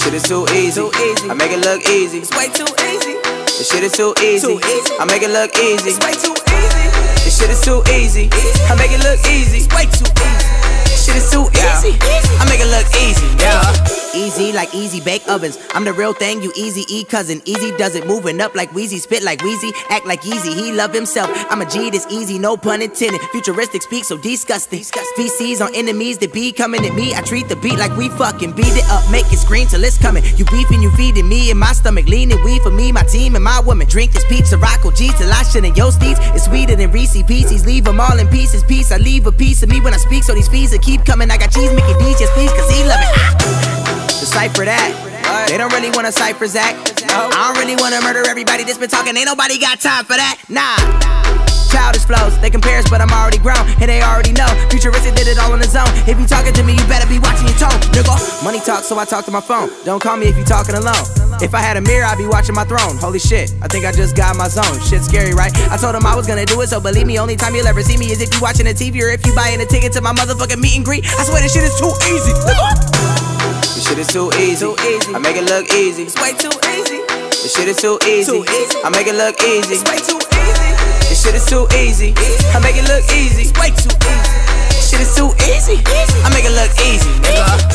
shit is too easy. I make it look easy. It's way too easy. This shit is too easy. I make it look easy. It's way too easy. This shit is too easy. I make it look easy. It's way too easy. This shit is too easy. I make it look easy. Yeah. Easy like easy bake ovens. I'm the real thing, you easy E cousin. Easy does it, moving up like Weezy, spit like Weezy, act like Easy. He love himself. I'm a G, this easy, no pun intended. Futuristic speak so disgusting. VCs on enemies that be coming at me. I treat the beat like we fucking beat it up, make it scream till it's coming. You beefing, you feeding me in my stomach, leaning weed for me, my team and my woman. Drink this pizza, Rocco G till I shit in your steeds. It's sweeter than Reese Pieces. Leave them all in pieces. Peace, I leave a piece of me when I speak, so these fees will keep coming. I got cheese, Mickey D's, just please, cause he love it. Decipher that. They don't really wanna cypher Zach. I don't really wanna murder everybody that's been talking. Ain't nobody got time for that. Nah. Childish flows, they compare us, but I'm already grown, and they already know. Futuristic did it all on his own. If you talking to me, you better be watching your tone, nigga. Money talk, so I talk to my phone. Don't call me if you talking alone. If I had a mirror, I'd be watching my throne. Holy shit, I think I just got my zone. Shit scary, right? I told him I was gonna do it, so believe me, only time you'll ever see me is if you watching the TV or if you buying a ticket to my motherfucking meet and greet. I swear this shit is too easy. This shit is too easy. I make it look easy. It's way too easy. This shit is too easy. I make it look easy. It's way too easy. This shit is too easy. I make it look easy. It's way too easy. This shit is too easy. I make it look easy, nigga.